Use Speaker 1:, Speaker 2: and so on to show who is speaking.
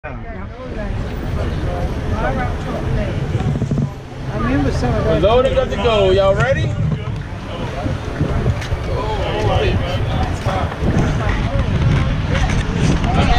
Speaker 1: I remember some of
Speaker 2: We're
Speaker 1: those.
Speaker 2: loading up to go. Y'all ready?